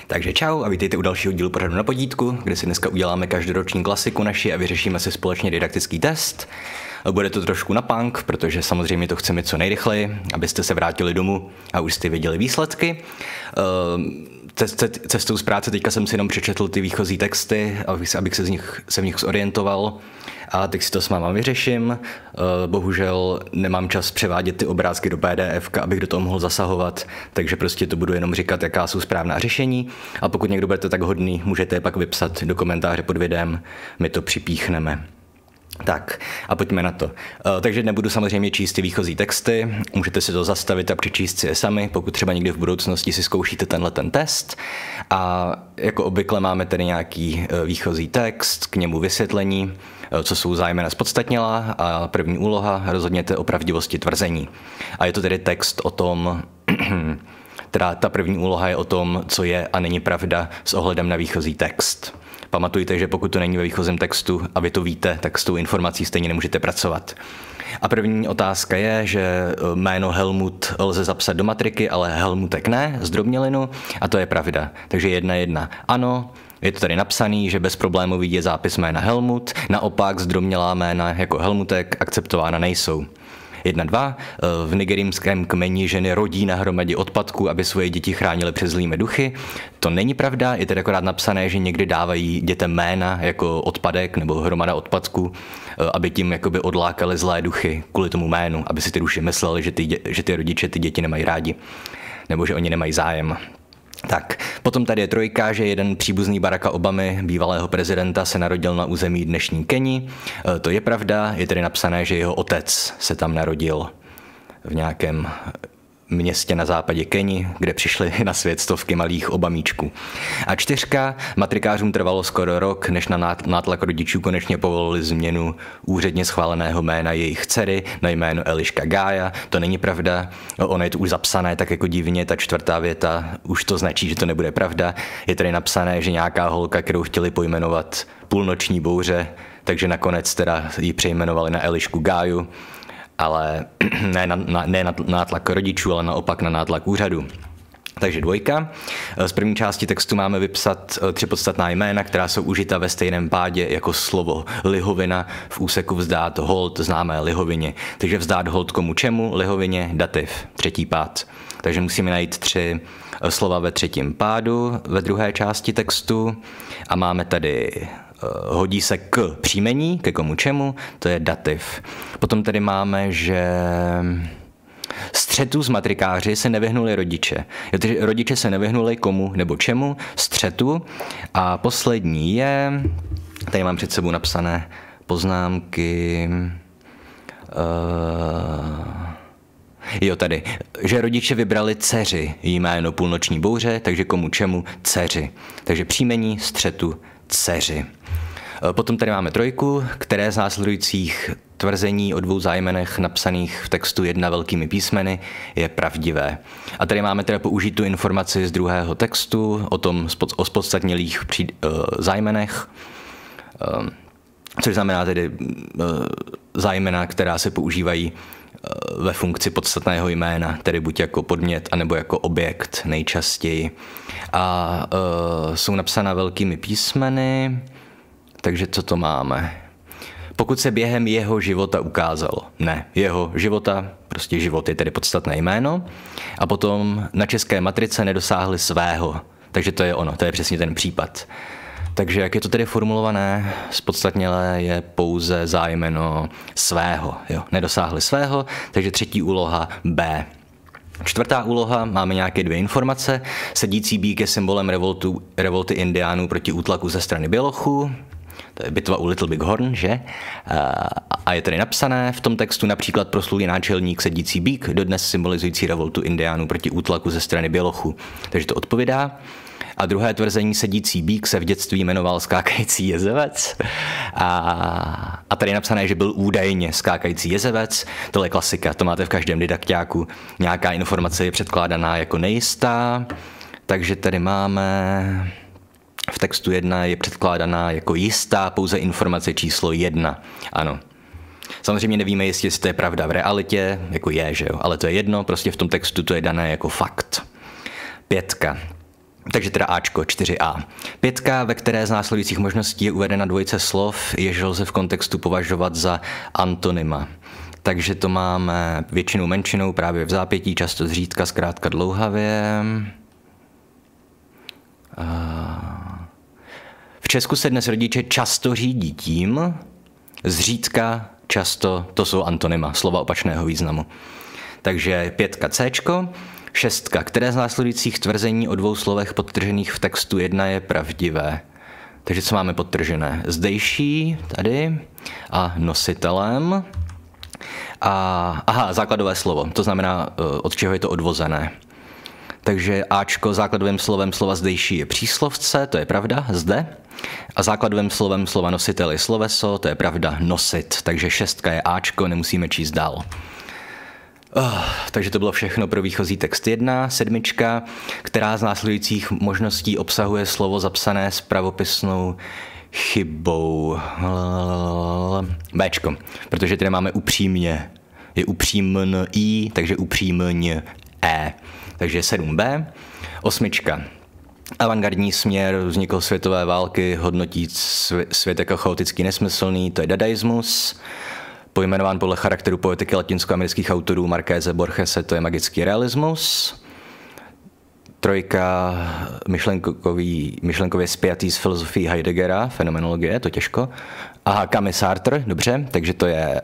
Takže čau a vítejte u dalšího dílu pořadu Na podítku, kde si dneska uděláme každoroční klasiku naši a vyřešíme si společně didaktický test. Bude to trošku na punk, protože samozřejmě to chceme co nejrychleji, abyste se vrátili domů a už jste viděli výsledky. Cestou z práce teďka jsem si jenom přečetl ty výchozí texty, abych se v nich zorientoval. A teď si to s váma vyřeším. Bohužel nemám čas převádět ty obrázky do PDF, abych do toho mohl zasahovat, takže prostě to budu jenom říkat, jaká jsou správná řešení. A pokud někdo budete tak hodný, můžete je pak vypsat do komentáře pod videem, my to připíchneme. Tak a pojďme na to. Takže nebudu samozřejmě číst ty výchozí texty, můžete si to zastavit a přečíst si je sami, pokud třeba někdy v budoucnosti si zkoušíte ten test. A jako obvykle máme tady nějaký výchozí text, k němu vysvětlení, co jsou zájmena zpodstatnělá a první úloha, rozhodněte o pravdivosti tvrzení. A je to tedy text o tom, teda ta první úloha je o tom, co je a není pravda s ohledem na výchozí text. Pamatujte, že pokud to není ve výchozím textu a vy to víte, tak s tou informací stejně nemůžete pracovat. A první otázka je, že jméno Helmut lze zapsat do matriky, ale Helmutek ne, zdrobnělinu, a to je pravda. Takže 1:1 ano, je to tady napsaný, že bezproblémový je zápis jména Helmut, naopak zdrobnělá jména jako Helmutek akceptována nejsou. 1:2. V nigerijském kmeni ženy rodí na hromadě odpadků, aby svoje děti chránily před zlými duchy. To není pravda, je tedy akorát napsané, že někdy dávají dětem jména jako odpadek nebo hromada odpadků, aby tím jakoby odlákali zlé duchy kvůli tomu jménu, aby si ty duši mysleli, že ty rodiče ty děti nemají rádi nebo že oni nemají zájem. Tak, potom tady je 3, že jeden příbuzný Baracka Obamy, bývalého prezidenta, se narodil na území dnešní Keni. To je pravda, je tedy napsané, že jeho otec se tam narodil v nějakém městě na západě Keni, kde přišly na svět stovky malých Obamíčků. A 4, matrikářům trvalo skoro rok, než na nátlak rodičů konečně povolili změnu úředně schváleného jména jejich dcery na jméno Eliška Gája. To není pravda, ono je to už zapsané tak jako divně, ta 4. věta už to značí, že to nebude pravda. Je tady napsané, že nějaká holka, kterou chtěli pojmenovat Půlnoční bouře, takže nakonec teda ji přejmenovali na Elišku Gáju, ale ne na nátlak rodičů, ale naopak na nátlak úřadu. Takže 2. Z první části textu máme vypsat 3 podstatná jména, která jsou užita ve stejném pádě jako slovo lihovina v úseku vzdát hold, známé lihovině. Takže vzdát hold komu čemu, lihovině, dativ, 3. pád. Takže musíme najít 3 slova ve 3. pádu ve 2. části textu a máme tady hodí se k příjmení, ke komu čemu, to je dativ. Potom tady máme, že střetu s matrikáři se nevyhnuli rodiče. Rodiče se nevyhnuli komu nebo čemu, střetu. A poslední je, tady mám před sebou napsané poznámky, jo tady, že rodiče vybrali dceři jméno Půlnoční bouře, takže komu čemu, dceři. Takže příjmení, střetu, dceři. Potom tady máme 3, které z následujících tvrzení o 2 zájmenech napsaných v textu 1 velkými písmeny je pravdivé. A tady máme teda použít tu informaci z 2. textu o zpodstatnělých zájmenech, což znamená tedy zájmena, která se používají ve funkci podstatného jména, tedy buď jako podmět, anebo jako objekt nejčastěji. A jsou napsána velkými písmeny. Takže co to máme? Pokud se během jeho života ukázalo. Ne, jeho života, prostě život je tedy podstatné jméno. A potom na české matrice nedosáhli svého. Takže to je ono, to je přesně ten případ. Takže jak je to tedy formulované, zpodstatnělé je pouze zájmeno svého. Jo, nedosáhli svého, takže 3. úloha B. 4. úloha, máme nějaké 2 informace. Sedící býk je symbolem revolty indiánů proti útlaku ze strany bělochů. To je bitva u Little Big Horn, že? A je tady napsané v tom textu například proslulý náčelník sedící býk, dodnes symbolizující revoltu indiánů proti útlaku ze strany bělochů. Takže to odpovídá. A 2. tvrzení sedící býk se v dětství jmenoval skákající jezevec. A tady je napsané, že byl údajně skákající jezevec. Tohle je klasika, to máte v každém didakťáku. Nějaká informace je předkládaná jako nejistá. Takže tady máme v textu 1 je předkládaná jako jistá pouze informace číslo 1. Ano. Samozřejmě nevíme, jestli to je pravda v realitě, jako je, že jo, ale to je jedno, prostě v tom textu to je dané jako fakt. 5. Takže teda Ačko, 4A. 5, ve které z následujících možností je uvedena dvojice slov, jež lze v kontextu považovat za antonyma. Takže to máme většinou menšinou, právě v zápětí, často zřídka, zkrátka dlouhavě. V Česku se dnes rodiče často řídí tím, zřídka, často, to jsou antonyma, slova opačného významu. Takže 5 Cčko, 6, které z následujících tvrzení o dvou slovech podtržených v textu 1 je pravdivé. Takže co máme podtržené? Zdejší, tady, a nositelem. Základové slovo, to znamená, od čeho je to odvozené. Takže Ačko základovým slovem slova zdejší je příslovce, to je pravda, zde. A základovým slovem slova nositel je sloveso, to je pravda, nosit. Takže 6 je Ačko, nemusíme číst dál. Takže to bylo všechno pro výchozí text 1. 7, která z následujících možností obsahuje slovo zapsané s pravopisnou chybou. Bčko, protože tady máme upřímně. Je upřímn i, takže upřímň e. Takže 7b. 8. Avantgardní směr vznikl světové války, hodnotí svět jako chaotický nesmyslný, to je dadaismus. Pojmenován podle charakteru poetiky latinskoamerických autorů Markéze Borgese, to je magický realismus. 3, myšlenkově spjatý s filozofií Heideggera, fenomenologie, to těžko. Camus Sartre, dobře, takže to je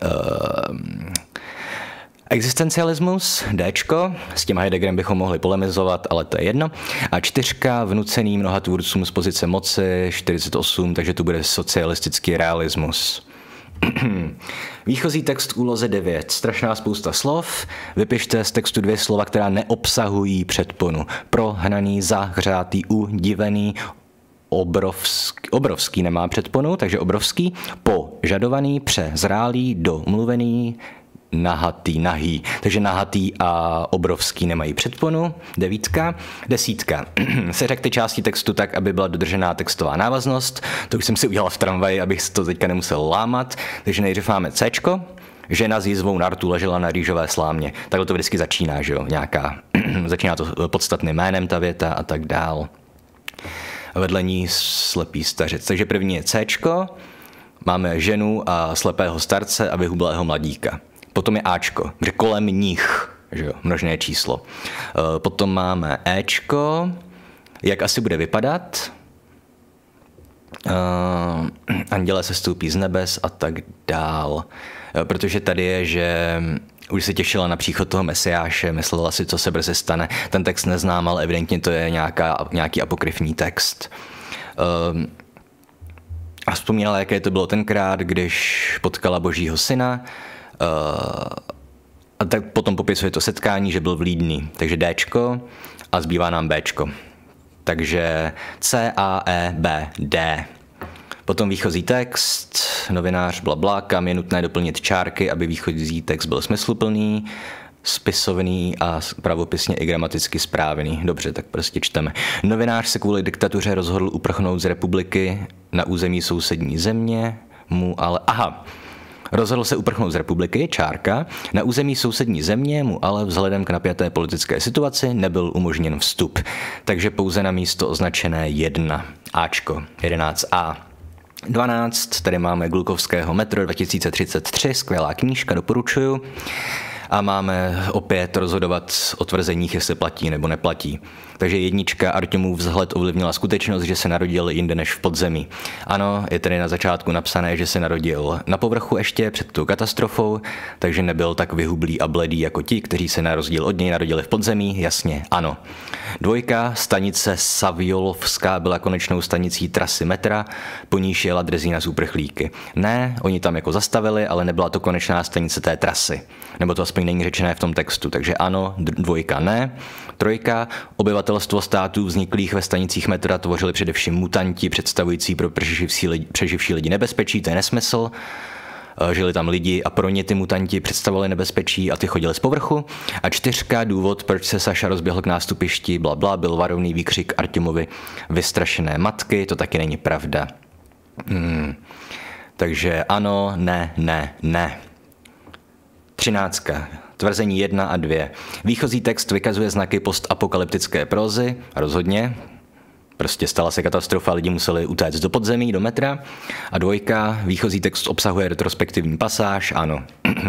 existencialismus, Dčko, s tím Heideggerem bychom mohli polemizovat, ale to je jedno. A 4, vnucený mnoha tvůrcům z pozice moci, 48, takže tu bude socialistický realismus. Výchozí text k úloze 9. Strašná spousta slov. Vypište z textu 2 slova, která neobsahují předponu. Prohnaný, zahřátý, udivený, obrovský nemá předponu, takže obrovský. Požadovaný, přezrálý, domluvený, nahatý, nahý. Takže nahatý a obrovský nemají předponu. 9. 10. Seřekte části textu tak, aby byla dodržená textová návaznost. To už jsem si udělal v tramvaji, abych to teďka nemusel lámat. Takže nejdřív máme Cčko. Žena s jízvou na rtu ležela na rýžové slámě. Takhle to vždycky začíná, že jo? Začíná to podstatným jménem ta věta a tak dál. Vedle ní slepý stařec. Takže první je Cčko. Máme ženu a slepého starce a vyhublého mladíka. Potom je Ačko, že kolem nich, že jo, množné číslo. Potom máme Ečko, jak asi bude vypadat. Anděle se stoupí z nebes a tak dál. Protože tady je, že už se těšila na příchod toho Mesiáše, myslela si, co se brzy stane. Ten text neznám, ale evidentně to je nějaký apokryfní text. A vzpomínala, jaké to bylo tenkrát, když potkala Božího syna. A tak potom popisuje to setkání, že byl vlídný. Takže Dčko a zbývá nám Bčko. Takže C, A, E, B, D. Potom výchozí text, novinář, blabla, kam je nutné doplnit čárky, aby výchozí text byl smysluplný, spisovný a pravopisně i gramaticky správný. Dobře, tak prostě čteme. Novinář se kvůli diktatuře rozhodl uprchnout z republiky na území sousední země, rozhodl se uprchnout z republiky, čárka, na území sousední země mu ale vzhledem k napjaté politické situaci nebyl umožněn vstup. Takže pouze na místo označené 1. Ačko, 11A. 12, tady máme Glukovského Metro 2033, skvělá knížka, doporučuju. A máme opět rozhodovat o tvrzeních, jestli platí nebo neplatí. Takže 1. Artemův vzhled ovlivnila skutečnost, že se narodil jinde než v podzemí. Ano, je tady na začátku napsané, že se narodil na povrchu ještě před tou katastrofou, takže nebyl tak vyhublý a bledý jako ti, kteří se na rozdíl od něj narodili v podzemí, jasně, ano. 2. Stanice Saviolovská byla konečnou stanicí trasy metra, po níž jela drezína z uprchlíky. Ne, oni tam jako zastavili, ale nebyla to konečná stanice té trasy. Nebo to aspoň není řečené v tom textu, takže ano, 2. ne. 3. Obyvatelstvo států vzniklých ve stanicích metra tvořili především mutanti, představující pro přeživší lidi nebezpečí, to je nesmysl. Žili tam lidi a pro ně ty mutanti představovali nebezpečí a ty chodili z povrchu. A 4. důvod, proč se Saša rozběhl k nástupišti, blabla, byl varovný výkřik Artemovy vystrašené matky, to taky není pravda. Takže ano, ne, ne, ne. 13. Tvrzení 1 a 2. Výchozí text vykazuje znaky postapokalyptické prózy, rozhodně. Prostě stala se katastrofa, lidi museli utéct do podzemí, do metra. A 2, výchozí text obsahuje retrospektivní pasáž, ano.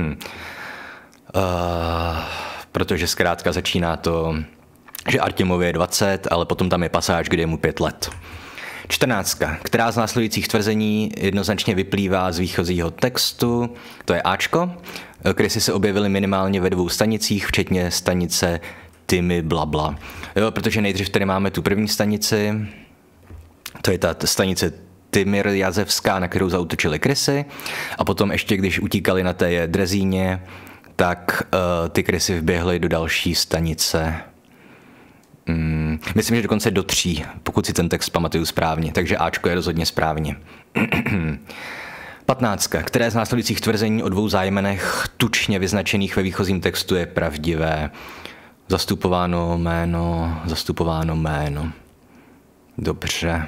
Protože zkrátka začíná to, že Artěmovi je 20, ale potom tam je pasáž, kde je mu 5 let. 14. Která z následujících tvrzení jednoznačně vyplývá z výchozího textu, to je Ačko. Krysy se objevily minimálně ve 2 stanicích, včetně stanice Tymy blabla. Jo, protože nejdřív tady máme tu první stanici, to je ta stanice Tymir Jazevská, na kterou zaútočily krysy, a potom ještě, když utíkali na té drezíně, tak ty krysy vběhly do další stanice. Myslím, že dokonce do 3, pokud si ten text pamatuju správně, takže Ačko je rozhodně správně. 15. Které z následujících tvrzení o 2 zájmenech tučně vyznačených ve výchozím textu je pravdivé? Zastupováno jméno. Dobře.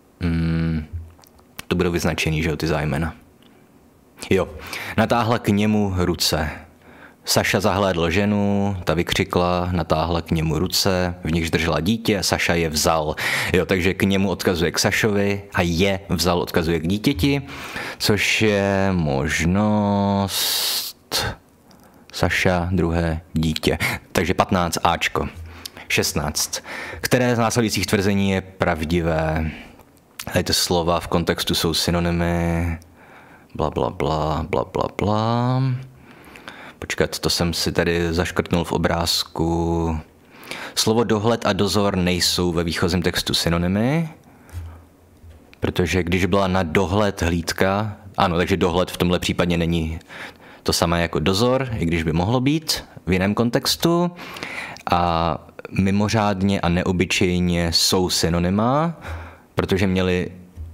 To budou vyznačený, že jo, ty zájmena. Jo, natáhla k němu ruce. Saša zahlédl ženu, ta vykřikla, natáhla k němu ruce, v nichž držela dítě a Saša je vzal. Jo, takže k němu odkazuje k Sašovi a je vzal odkazuje k dítěti, což je možnost Saša, druhé dítě. Takže 15 Ačko. 16. Které z následujících tvrzení je pravdivé? Hejte slova v kontextu jsou synonymy, bla, bla, bla, bla, bla, bla. Počkat, to jsem si tady zaškrtnul v obrázku. Slovo dohled a dozor nejsou ve výchozím textu synonymy, protože když byla na dohled hlídka, ano, takže dohled v tomhle případě není to samé jako dozor, i když by mohlo být v jiném kontextu. A mimořádně a neobyčejně jsou synonyma, protože měli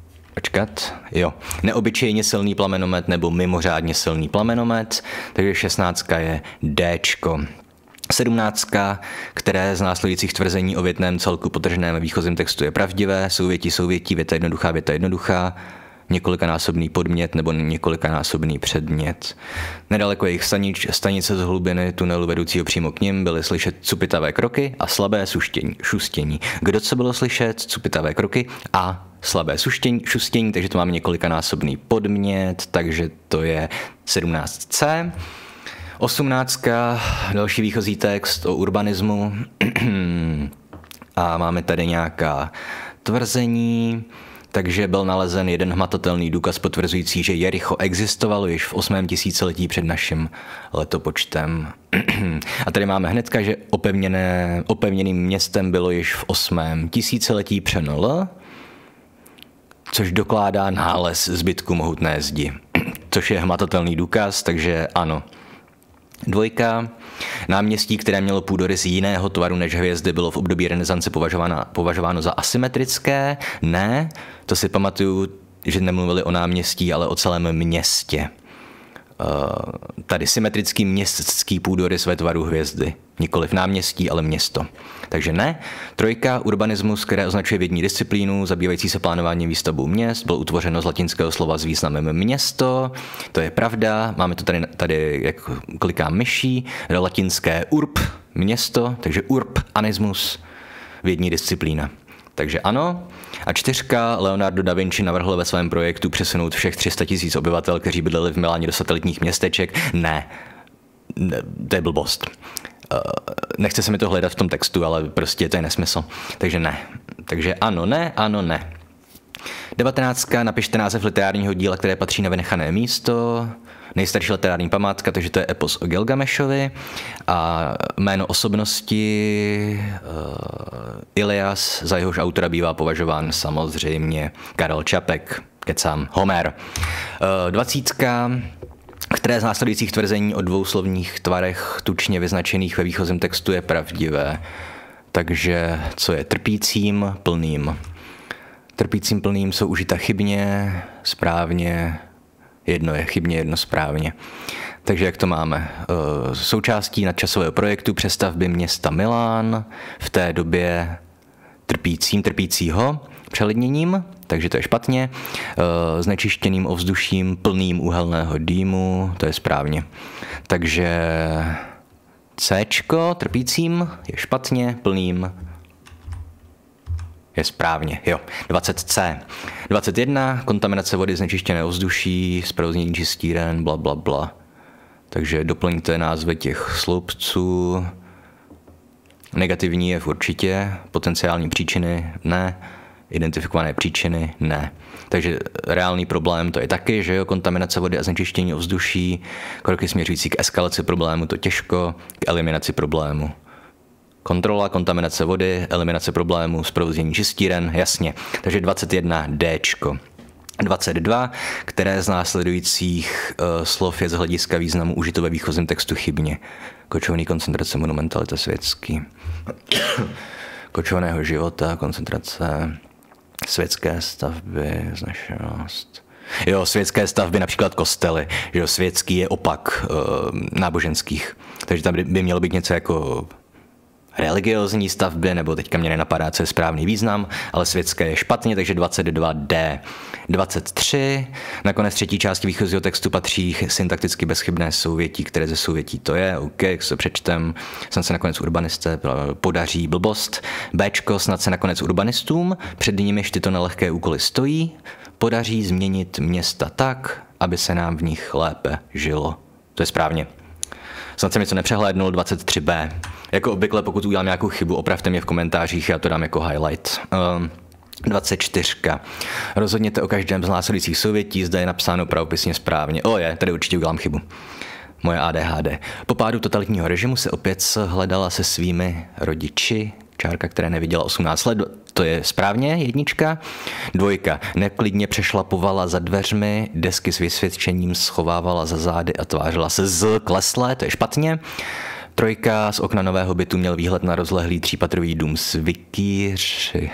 neobyčejně silný plamenomet nebo mimořádně silný plamenomet, takže 16 je Dčko. 17. Které z následujících tvrzení o větném celku potrženém ve výchozím textu je pravdivé? Souvětí, věta jednoduchá, několikanásobný podmět nebo několikanásobný předmět. Nedaleko jejich stanice z hlubiny tunelu vedoucího přímo k nim byly slyšet cupitavé kroky a slabé šustění. Kdo co bylo slyšet? Cupitavé kroky a slabé šustění, takže to máme několikanásobný podmět, takže to je 17C. 18. Další výchozí text o urbanismu a máme tady nějaká tvrzení. Takže byl nalezen jeden hmatatelný důkaz potvrzující, že Jericho existovalo již v 8. tisíciletí před naším letopočtem. A tady máme hnedka, že opevněným městem bylo již v 8. tisíciletí přenl, což dokládá nález zbytku mohutné zdi, což je hmatatelný důkaz, takže ano. 2. Náměstí, které mělo půdorys jiného tvaru než hvězdy, bylo v období renesance považováno za asymetrické. Ne, to si pamatuju, že nemluvili o náměstí, ale o celém městě. Tady symetrický městský půdorys ve tvaru hvězdy. Nikoliv náměstí, ale město. Takže ne. 3. Urbanismus, které označuje vědní disciplínu, zabývající se plánováním výstavbou měst, bylo utvořeno z latinského slova s významem město. To je pravda. Máme to tady jak klikám myší, latinské urb, město, takže urb, anismus, vědní disciplína. Takže ano. A 4. Leonardo da Vinci navrhl ve svém projektu přesunout všech 300 000 obyvatel, kteří bydleli v Miláně, do satelitních městeček. Ne, to je blbost. Nechce se mi to hledat v tom textu, ale prostě to je nesmysl. Takže ne. Takže ano, ne. 19. Napište název literárního díla, které patří na vynechané místo. Nejstarší literární památka, takže to je epos o Gilgamešovi. A jméno osobnosti Ilias, za jehož autora bývá považován samozřejmě Karel Čapek, kecám, Homer. 20. Které z následujících tvrzení o dvouslovních tvarech tučně vyznačených ve výchozím textu je pravdivé? Takže co je trpícím, plným? Trpícím, plným jsou užita chybně, správně, jedno je chybně, jedno správně. Takže jak to máme? Součástí nadčasového projektu přestavby města Milán, v té době trpícího přelidněním, takže to je špatně, znečištěným ovzduším plným uhelného dýmu, to je správně. Takže Cčko, trpícím, je špatně, plným Je správně, jo. 20C. 21. Kontaminace vody, znečištěné ovzduší, zprovoznění čistíren, bla, bla, bla. Takže doplňte názvy těch sloupců. Negativní jev určitě, potenciální příčiny ne, identifikované příčiny ne. Takže reálný problém to je taky, že jo, kontaminace vody a znečištění ovzduší, kroky směřující k eskalaci problému, to těžko, k eliminaci problému. Kontrola, kontaminace vody, eliminace problému, zprovoznění čistíren, jasně. Takže 21 Dčko. 22, které z následujících slov je z hlediska významu užito ve výchozím textu chybně. Kočovný, koncentrace, monumentalita, světský. Kočovného života, koncentrace, světské stavby, značenost. Jo, světské stavby, například kostely. Že jo, světský je opak náboženských. Takže tam by mělo být něco jako religiózní stavby, nebo teďka mě nenapadá, co je správný význam, ale světské je špatně, takže 22D. 23. Nakonec třetí části výchozího textu patří syntakticky bezchybné souvětí, které ze souvětí to je. OK, jak se přečtem, snad se nakonec urbanisté podaří blbost. Bčko, snad se nakonec urbanistům, před nimiž tyto nelehké úkoly stojí, podaří změnit města tak, aby se nám v nich lépe žilo. To je správně. Snad jsem něco nepřehlédnul. 23B. Jako obvykle, pokud udělám nějakou chybu, opravte mě v komentářích, já to dám jako highlight. 24. Rozhodněte o každém z následujících souvětí, zda je napsáno pravopisně správně. Tady určitě udělám chybu. Moje ADHD. Po pádu totalitního režimu se opět hledala se svými rodiči. Čárka, která neviděla 18 let, to je správně, 1. 2. Neklidně přešlapovala za dveřmi, desky s vysvědčením schovávala za zády a tvářila se kleslé, to je špatně. 3. Z okna nového bytu měl výhled na rozlehlý 3patrový dům s vikýři.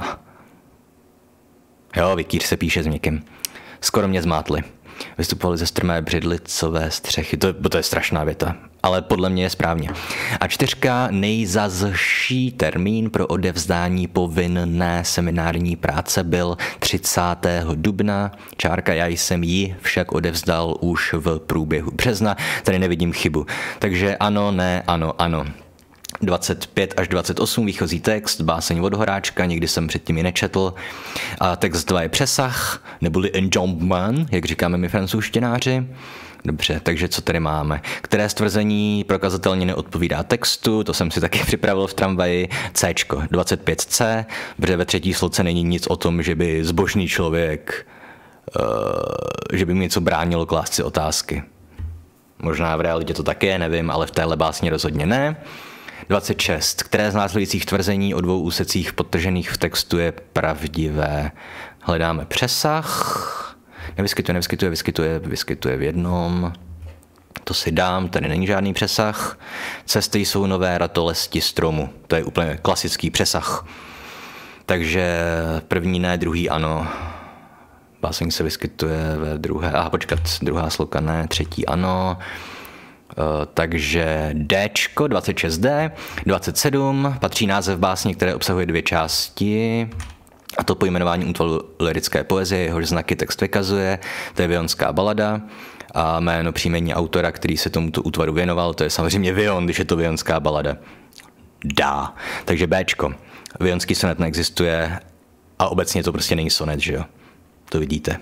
Jo, vikýř se píše s někým. Skoro mě zmátli. Vystupovali ze strmé břidlicové střechy. To je strašná věta, ale podle mě je správně. A 4. Nejzazší termín pro odevzdání povinné seminární práce byl 30. dubna. Čárka, já jsem ji však odevzdal už v průběhu března. Tady nevidím chybu. Takže ano, ne, ano, ano. 25 až 28 výchozí text, báseň Vodohoráčka, nikdy jsem předtím ji nečetl. A text 2 je přesah, neboli enjambment, jak říkáme my francouzštináři. Dobře, takže co tady máme? Které stvrzení prokazatelně neodpovídá textu, to jsem si taky připravil v tramvaji. Cčko, 25C, protože ve třetí sloce není nic o tom, že by zbožný člověk, že by mu něco bránilo klást si otázky. Možná v realitě to také, nevím, ale v téhle básni rozhodně ne. 26. Které z následujících tvrzení o dvou úsecích podtržených v textu je pravdivé? Hledáme přesah. Vyskytuje v jednom. To si dám, tady není žádný přesah. Cesty jsou nové ratolesti stromu. To je úplně klasický přesah. Takže první ne, druhý ano. Báseň se vyskytuje ve druhé. Druhá sloka ne, třetí ano. Takže Dčko, 26D, 27, patří název básně, které obsahuje 2 části, a to pojmenování útvaru lyrické poezie, jehož znaky text vykazuje, to je Vionská balada, a jméno příjmení autora, který se tomuto útvaru věnoval, to je samozřejmě Vion, když je to Vionská balada. Takže Bčko, Vionský sonet neexistuje a obecně to prostě není sonet, že jo? To vidíte.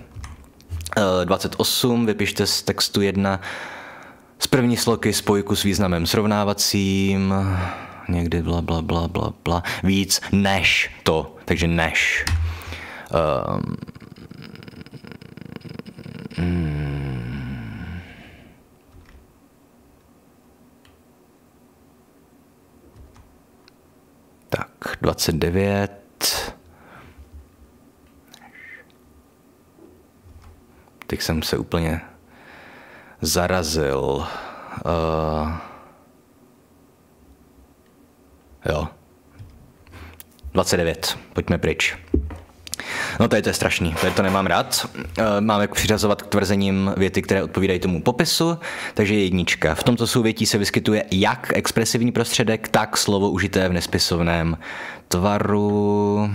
28, vypište z textu 1 z první sloky spojku s významem srovnávacím, někdy bla, víc než to, takže než. Tak, 29. Teď jsem se úplně zarazil. Jo. 29. Pojďme pryč. No to je strašný, to nemám rád. Máme přiřazovat k tvrzením věty, které odpovídají tomu popisu, takže 1. V tomto souvětí se vyskytuje jak expresivní prostředek, tak slovo užité v nespisovném tvaru.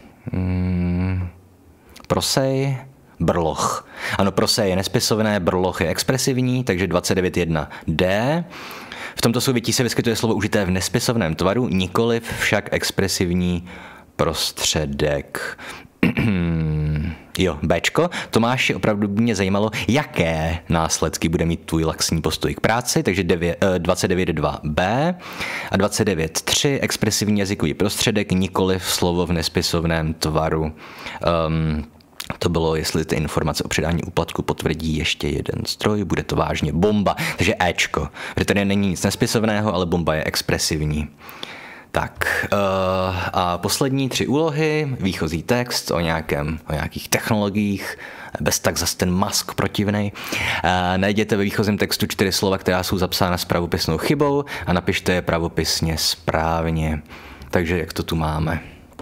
Prosej. Brloch. Ano, prosej je nespisovné, brloch je expresivní, takže 29.1 D. V tomto souvětí se vyskytuje slovo užité v nespisovném tvaru, nikoliv však expresivní prostředek. Jo, Bčko. Tomáši, opravdu mě zajímalo, jaké následky bude mít tvůj laxní postoj k práci, takže 29.2b a 29.3 expresivní jazykový prostředek, nikoliv slovo v nespisovném tvaru. To bylo, jestli ty informace o předání úplatku potvrdí ještě jeden stroj, bude to vážně bomba, takže Ečko, protože tady není nic nespisovného, ale bomba je expresivní. Tak a poslední 3 úlohy, výchozí text o nějakých technologiích, bez tak zas ten Musk protivnej. Najděte ve výchozím textu 4 slova, která jsou zapsána s pravopisnou chybou a napište je pravopisně správně. Takže jak to tu máme?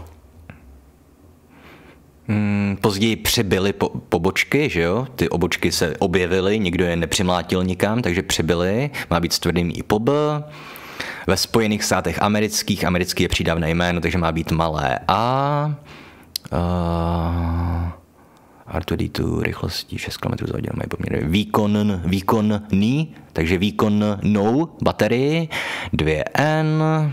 Později přibyly pobočky, že jo? Ty obočky se objevily, nikdo je nepřimlátil nikam, takže přibyly, má být s tvrdým i po B. Ve Spojených státech americký je přídavné jméno, takže má být malé A. R2D2 rychlostí 6 km za hodinu mají poměr výkonný, takže výkonnou baterii 2N.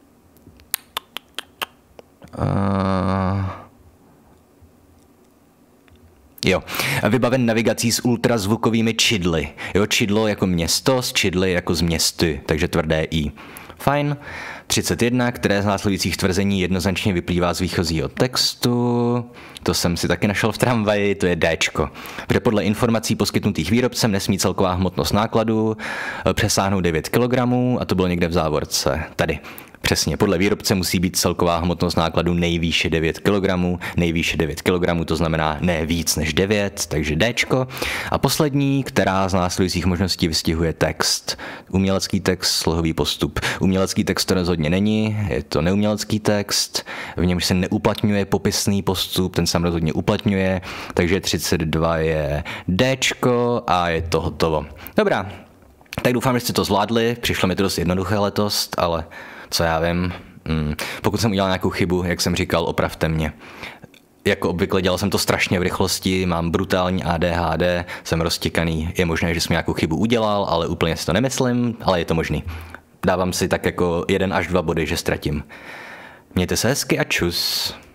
Jo, vybaven navigací s ultrazvukovými čidly. Jo, čidlo jako město, s čidly jako z městy, takže tvrdé I. Fajn. 31, které z následujících tvrzení jednoznačně vyplývá z výchozího textu. To jsem si taky našel v tramvaji, to je Dčko. Protože podle informací poskytnutých výrobcem nesmí celková hmotnost nákladu přesáhnout 9 kg a to bylo někde v závorce. Tady. Přesně, podle výrobce musí být celková hmotnost nákladu nejvýše 9 kg, nejvýše 9 kg, to znamená ne víc než 9, takže Dčko. A poslední, která z následujících možností vystihuje text. Umělecký text, slohový postup. Umělecký text to rozhodně není, je to neumělecký text, v němž se neuplatňuje popisný postup, ten se rozhodně uplatňuje, takže 32 je Dčko a je to hotovo. Dobrá, tak doufám, že jste to zvládli, přišlo mi to dost jednoduché letos, ale co já vím, pokud jsem udělal nějakou chybu, jak jsem říkal, opravte mě. Jako obvykle dělal jsem to strašně v rychlosti, mám brutální ADHD, jsem roztěkaný, je možné, že jsem nějakou chybu udělal, ale úplně si to nemyslím, ale je to možný. Dávám si tak jako 1 až 2 body, že ztratím. Mějte se hezky a čus.